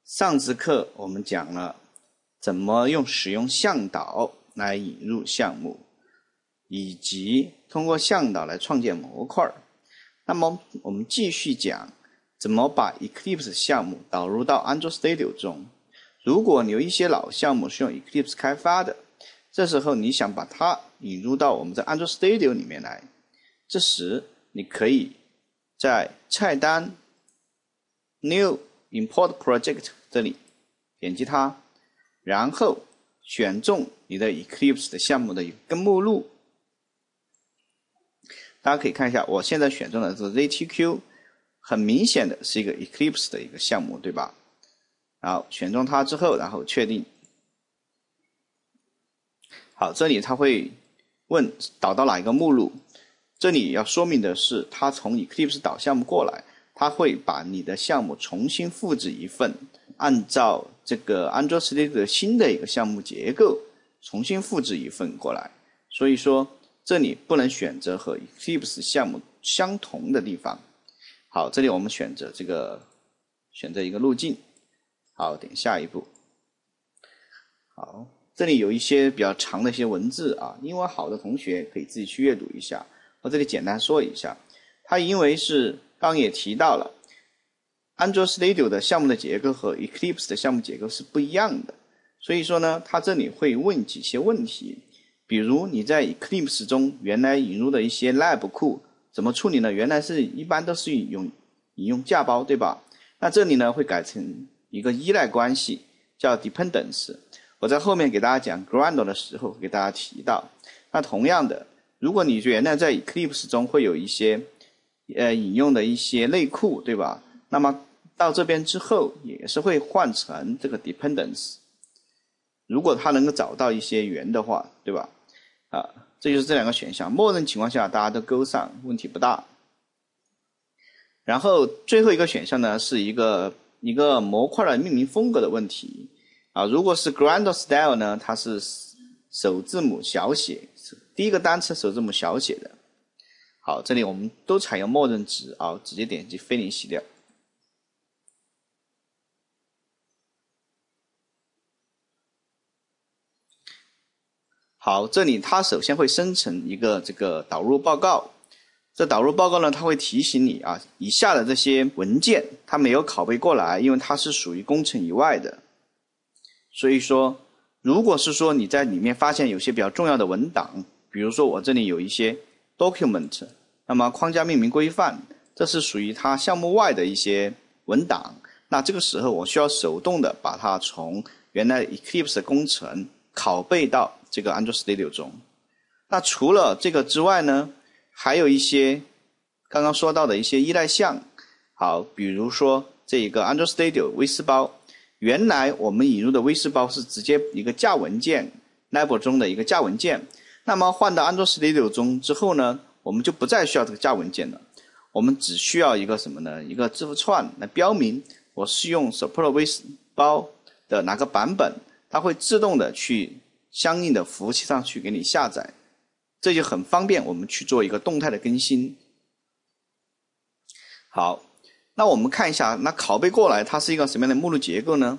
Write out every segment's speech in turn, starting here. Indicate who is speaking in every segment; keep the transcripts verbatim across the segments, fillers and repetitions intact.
Speaker 1: 上次课我们讲了怎么用使用向导来引入项目，以及通过向导来创建模块。那么我们继续讲怎么把 Eclipse 项目导入到 Android Studio 中。如果你有一些老项目是用 Eclipse 开发的，这时候你想把它引入到我们的 Android Studio 里面来，这时你可以在菜单 New Import Project 这里点击它，然后选中你的 Eclipse 的项目的一个目录。大家可以看一下，我现在选中的这个 Z T Q 很明显的是一个 Eclipse 的一个项目，对吧？然后选中它之后，然后确定。好，这里它会问导到哪一个目录，这里要说明的是，它从 Eclipse 导项目过来，它会把你的项目重新复制一份，按照这个 Android Studio 的新的一个项目结构重新复制一份过来。所以说这里不能选择和 Eclipse 项目相同的地方。好，这里我们选择这个选择一个路径，好，点下一步。好，这里有一些比较长的一些文字啊，英文好的同学可以自己去阅读一下。我这里简单说一下，它因为是刚刚也提到了 Android Studio 的项目的结构和 Eclipse 的项目结构是不一样的，所以说呢，它这里会问几些问题，比如你在 Eclipse 中原来引入的一些 lab 库怎么处理呢？原来是一般都是引用引用架包，对吧？那这里呢会改成一个依赖关系，叫 dependence。我在后面给大家讲 Gradle 的时候给大家提到。那同样的，如果你原来在 Eclipse 中会有一些呃引用的一些类库，对吧？那么到这边之后也是会换成这个 dependence。如果它能够找到一些源的话，对吧？啊，这就是这两个选项，默认情况下大家都勾上，问题不大。然后最后一个选项呢，是一个一个模块的命名风格的问题啊。如果是 Gradle Style 呢，它是首字母小写，第一个单词首字母小写的。好，这里我们都采用默认值啊，直接点击非零洗掉。好，这里它首先会生成一个这个导入报告。这导入报告呢，它会提醒你啊，以下的这些文件它没有拷贝过来，因为它是属于工程以外的。所以说，如果是说你在里面发现有些比较重要的文档，比如说我这里有一些 document， 那么框架命名规范，这是属于它项目外的一些文档。那这个时候我需要手动的把它从原来 Eclipse 的工程拷贝到这个 Android Studio 中。那除了这个之外呢，还有一些刚刚说到的一些依赖项，好，比如说这一个 Android Studio 微丝包，原来我们引入的微丝包是直接一个架文件 Lab 中的一个架文件，那么换到 Android Studio 中之后呢，我们就不再需要这个架文件了，我们只需要一个什么呢？一个字符串来标明我是用 Support 微丝包的哪个版本，它会自动的去相应的服务器上去给你下载。这就很方便我们去做一个动态的更新。好，那我们看一下，那拷贝过来它是一个什么样的目录结构呢？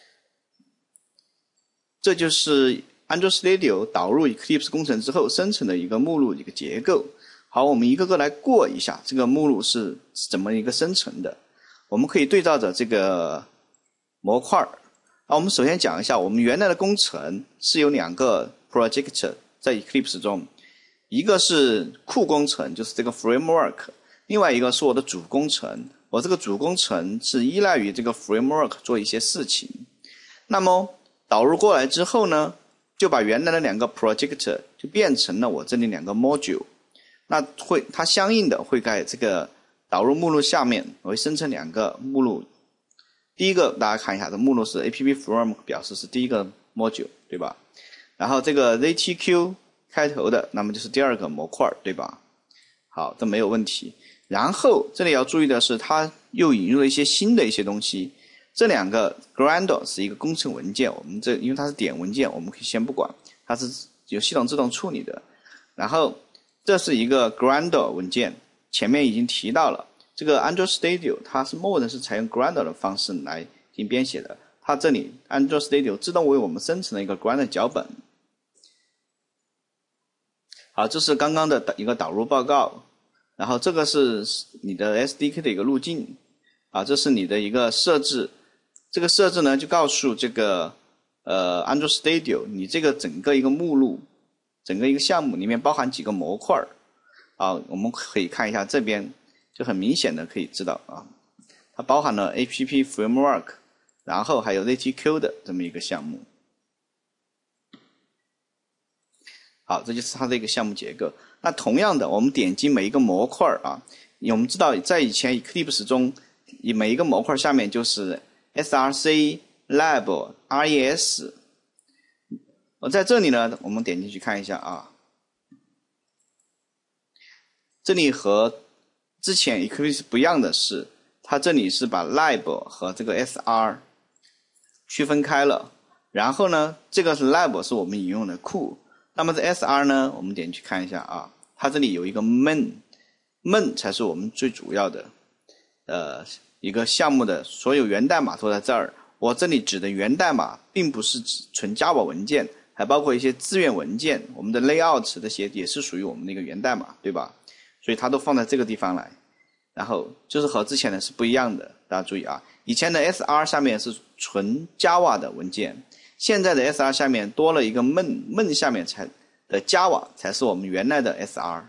Speaker 1: 这就是 Android Studio 导入 Eclipse 工程之后生成的一个目录一个结构。好，我们一个个来过一下这个目录是怎么一个生成的。我们可以对照着这个模块。那我们首先讲一下，我们原来的工程是有两个 project 在 Eclipse 中。一个是库工程，就是这个 framework， 另外一个是我的主工程，我这个主工程是依赖于这个 framework 做一些事情。那么导入过来之后呢，就把原来的两个 project 就变成了我这里两个 module。那会它相应的会在这个导入目录下面我会生成两个目录。第一个大家看一下，这目录是 app framework 表示是第一个 module， 对吧？然后这个 Z T Q开头的，那么就是第二个模块，对吧？好，这没有问题。然后这里要注意的是，它又引入了一些新的一些东西。这两个 Gradle 是一个工程文件，我们这因为它是点文件，我们可以先不管，它是由系统自动处理的。然后这是一个 Gradle 文件，前面已经提到了，这个 Android Studio 它是默认是采用 Gradle 的方式来进行编写的。它这里 Android Studio 自动为我们生成了一个 Gradle 脚本。好，这是刚刚的一个导入报告，然后这个是你的 S D K 的一个路径，啊，这是你的一个设置，这个设置呢就告诉这个呃 Android Studio 你这个整个一个目录，整个一个项目里面包含几个模块啊，我们可以看一下这边，就很明显的可以知道啊，它包含了 A P P Framework， 然后还有 Z T Q 的这么一个项目。好，这就是它的一个项目结构。那同样的，我们点击每一个模块啊，我们知道在以前 Eclipse 中，每一个模块下面就是 S R C、Lab、R E S。我在这里呢，我们点进去看一下啊，这里和之前 Eclipse 不一样的是，它这里是把 Lab 和这个 S R 区分开了，然后呢，这个是 Lab 是我们引用的库。那么这 S R 呢，我们点去看一下啊，它这里有一个 main， main 才是我们最主要的呃一个项目的所有源代码都在这儿。我这里指的源代码并不是指纯 Java 文件，还包括一些资源文件，我们的 layout 这些也是属于我们的一个源代码，对吧？所以它都放在这个地方来，然后就是和之前的是不一样的，大家注意啊，以前的 S R 下面是纯 Java 的文件。现在的 S R 下面多了一个 main， main 下面才的 Java 才是我们原来的 S R。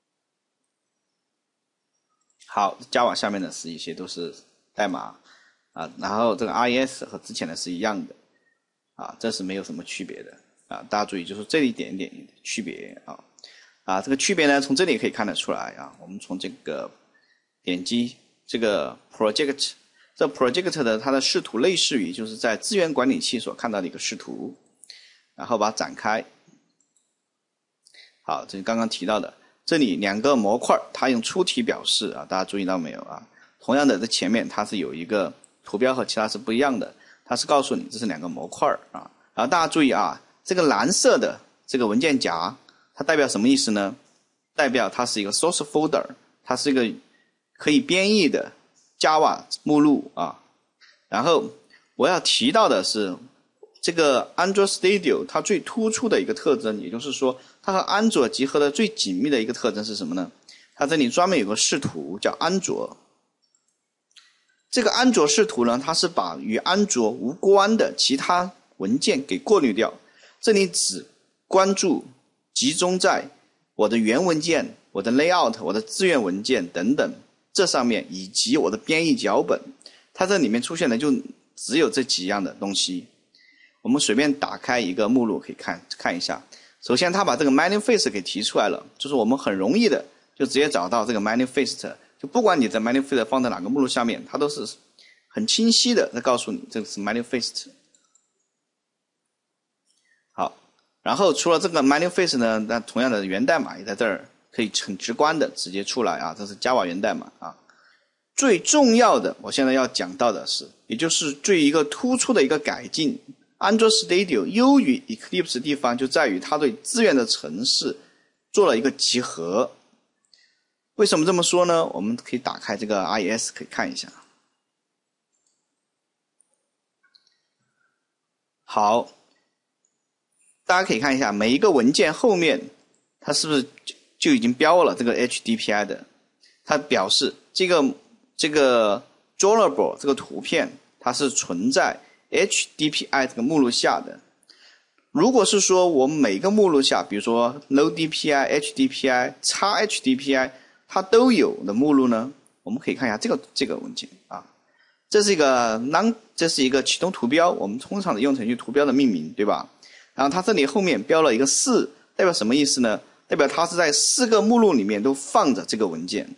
Speaker 1: 好 ，Java 下面的是一些都是代码啊，然后这个 R E S 和之前的是一样的啊，这是没有什么区别的啊，大家注意就是这一点点区别啊啊，这个区别呢从这里可以看得出来啊，我们从这个点击这个 project。这 project 的它的视图类似于就是在资源管理器所看到的一个视图，然后把它展开。好，这是刚刚提到的，这里两个模块它用粗体表示啊，大家注意到没有啊？同样的，这前面它是有一个图标和其他是不一样的，它是告诉你这是两个模块啊。然后大家注意啊，这个蓝色的这个文件夹，它代表什么意思呢？代表它是一个 source folder， 它是一个可以编译的Java 目录啊，然后我要提到的是，这个 Android Studio 它最突出的一个特征，也就是说，它和安卓结合的最紧密的一个特征是什么呢？它这里专门有个视图叫安卓。这个安卓视图呢，它是把与安卓无关的其他文件给过滤掉，这里只关注集中在我的原文件、我的 layout、我的资源文件等等。这上面以及我的编译脚本，它这里面出现的就只有这几样的东西。我们随便打开一个目录可以看看一下。首先它把这个 manifest 给提出来了，就是我们很容易的就直接找到这个 manifest， 就不管你的 manifest 放在哪个目录下面，它都是很清晰的在告诉你这个是 manifest。好，然后除了这个 manifest 呢，那同样的源代码也在这儿。可以很直观的直接出来啊，这是 Java 源代码啊。最重要的，我现在要讲到的是，也就是最一个突出的一个改进 ，Android Studio 优于 Eclipse 的地方就在于它对资源的程式做了一个集合。为什么这么说呢？我们可以打开这个 R E S 可以看一下。好，大家可以看一下每一个文件后面，它是不是就已经标了这个 H D P I 的，它表示这个这个 drawable 这个图片它是存在 H D P I 这个目录下的。如果是说我们每个目录下，比如说 low D P I、H D P I、X H D P I 它都有的目录呢，我们可以看一下这个这个文件啊，这是一个 non 这是一个启动图标，我们通常的用程序图标的命名，对吧？然后它这里后面标了一个四，代表什么意思呢？代表它是在四个目录里面都放着这个文件。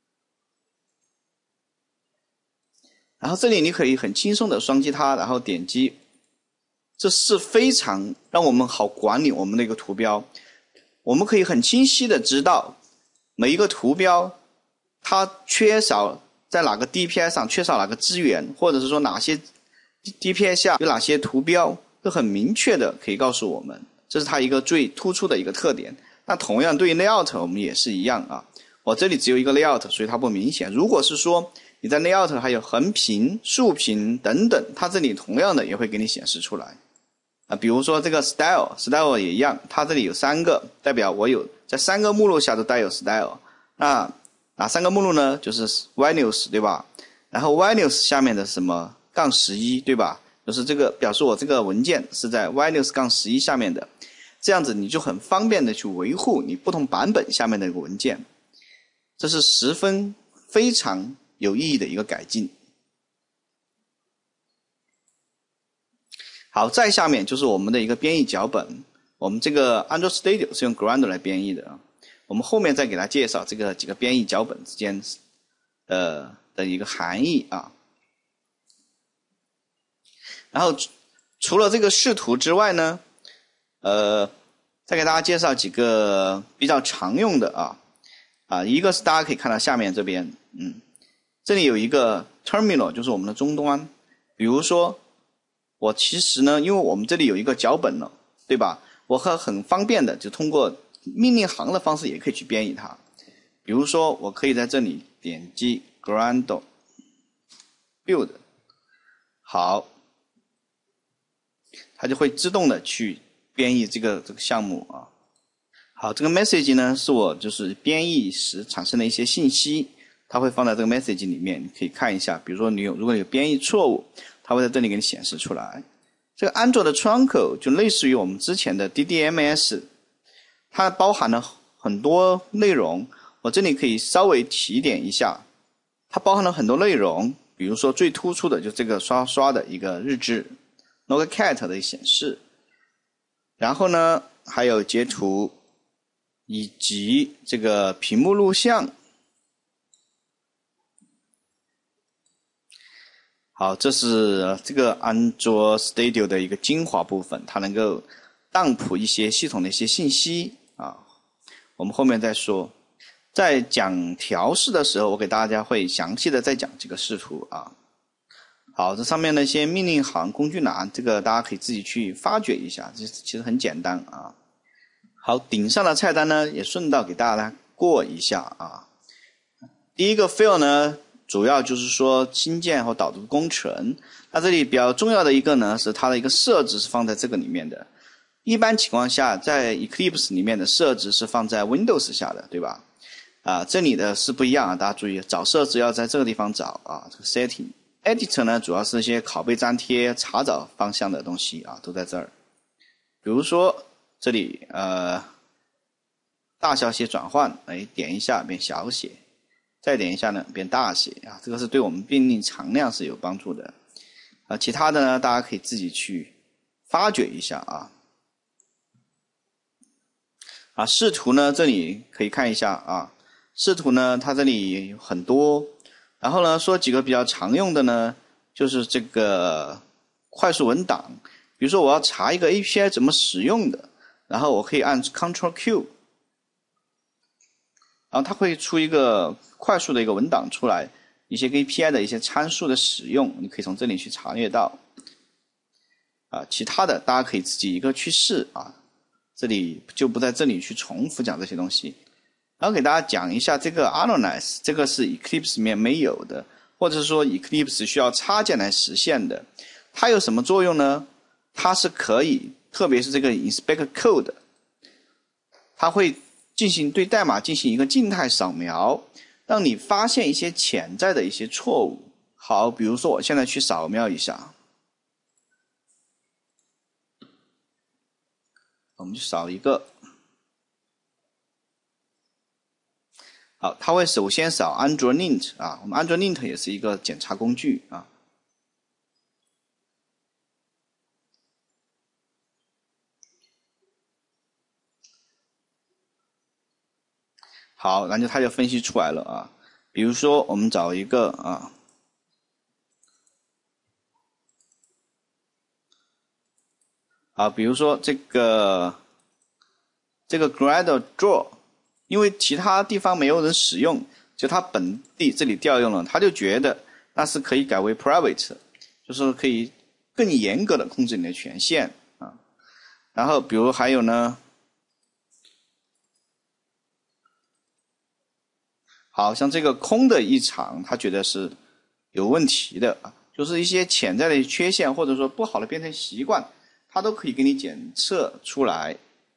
Speaker 1: 然后这里你可以很轻松的双击它，然后点击，这是非常让我们好管理我们的一个图标。我们可以很清晰的知道每一个图标它缺少在哪个 D P I 上缺少哪个资源，或者是说哪些 D P I 下有哪些图标，都很明确的可以告诉我们，这是它一个最突出的一个特点。那同样对于 layout 我们也是一样啊，我这里只有一个 layout， 所以它不明显。如果是说你在 layout 还有横屏、竖屏等等，它这里同样的也会给你显示出来。啊，比如说这个 style style 也一样，它这里有三个，代表我有在三个目录下都带有 style。那哪三个目录呢？就是 ynews 对吧？然后 ynews 下面的什么杠十一对吧？就是这个表示我这个文件是在 ynews 杠十一下面的，这样子你就很方便的去维护你不同版本下面的一个文件，这是十分非常有意义的一个改进。好，再下面就是我们的一个编译脚本，我们这个 Android Studio 是用 Gradle 来编译的，我们后面再给大家介绍这个几个编译脚本之间呃的一个含义啊。然后除了这个视图之外呢，呃，再给大家介绍几个比较常用的啊啊，一个是大家可以看到下面这边，嗯，这里有一个 terminal， 就是我们的终端，比如说。我其实呢，因为我们这里有一个脚本了，对吧？我很很方便的，就通过命令行的方式也可以去编译它。比如说，我可以在这里点击 Gradle Build， 好，它就会自动的去编译这个这个项目啊。好，这个 message 呢是我就是编译时产生的一些信息，它会放在这个 message 里面，你可以看一下。比如说你有如果有编译错误。它会在这里给你显示出来。这个安卓的窗口就类似于我们之前的 D D M S， 它包含了很多内容。我这里可以稍微提点一下，它包含了很多内容，比如说最突出的就是这个刷刷的一个日志 ，Logcat 的显示，然后呢还有截图以及这个屏幕录像。好，这是这个安卓 Studio 的一个精华部分，它能够当铺一些系统的一些信息啊。我们后面再说。在讲调试的时候，我给大家会详细的再讲这个视图啊。好，这上面的一些命令行、工具栏，这个大家可以自己去发掘一下，这其实很简单啊。好，顶上的菜单呢，也顺道给大家过一下啊。第一个 fill 呢。主要就是说新建和导入工程，那这里比较重要的一个呢是它的一个设置是放在这个里面的。一般情况下，在 Eclipse 里面的设置是放在 Windows 下的，对吧？啊，这里的是不一样啊，大家注意，找设置要在这个地方找啊，这个 Setting。Editor 呢，主要是一些拷贝粘贴、查找方向的东西啊，都在这儿。比如说这里呃，大小写转换，哎，点一下变小写。再点一下呢，变大写啊，这个是对我们命令常量是有帮助的啊。其他的呢，大家可以自己去发掘一下啊。啊，视图呢，这里可以看一下啊。视图呢，它这里有很多，然后呢，说几个比较常用的呢，就是这个快速文档。比如说我要查一个 A P I 怎么使用的，然后我可以按 Control Q。然后它会出一个快速的一个文档出来，一些 A P I 的一些参数的使用，你可以从这里去查阅到。啊，其他的大家可以自己一个去试啊，这里就不在这里去重复讲这些东西。然后给大家讲一下这个 Analyze， 这个是 Eclipse 里面没有的，或者说 Eclipse 需要插件来实现的。它有什么作用呢？它是可以，特别是这个 Inspect Code， 它会进行对代码进行一个静态扫描，让你发现一些潜在的一些错误。好，比如说我现在去扫描一下，我们去扫一个。好，它会首先扫 Android Lint 啊，我们 Android Lint 也是一个检查工具啊。好，然后它就分析出来了啊。比如说，我们找一个啊，好，比如说这个这个 Gradle Draw， 因为其他地方没有人使用，就它本地这里调用了，他就觉得那是可以改为 Private， 就是可以更严格的控制你的权限啊。然后，比如还有呢。好像这个空的一场，他觉得是有问题的啊，就是一些潜在的缺陷或者说不好的编程习惯，它都可以给你检测出来。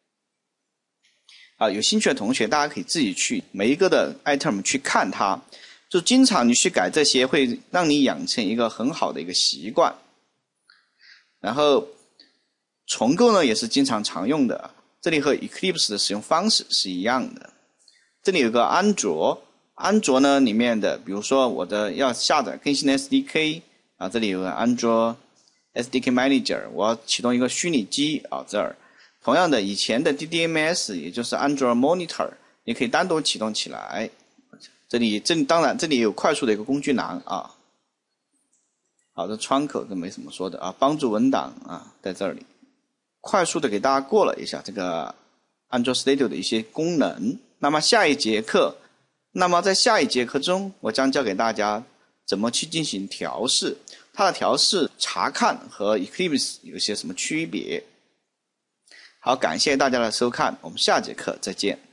Speaker 1: 啊，有兴趣的同学，大家可以自己去每一个的 item 去看它，就经常你去改这些，会让你养成一个很好的一个习惯。然后重构呢也是经常常用的，这里和 Eclipse 的使用方式是一样的。这里有个安卓，安卓呢里面的，比如说我的要下载更新的 S D K 啊，这里有个安卓 S D K Manager， 我要启动一个虚拟机啊，这儿。同样的，以前的 D D M S 也就是 Android Monitor 也可以单独启动起来。这里这当然这里有快速的一个工具栏啊。好的，窗口这没什么说的啊，帮助文档啊在这里。快速的给大家过了一下这个 Android Studio 的一些功能。那么下一节课，那么在下一节课中，我将教给大家怎么去进行调试，它的调试查看和 Eclipse 有些什么区别。好，感谢大家的收看，我们下节课再见。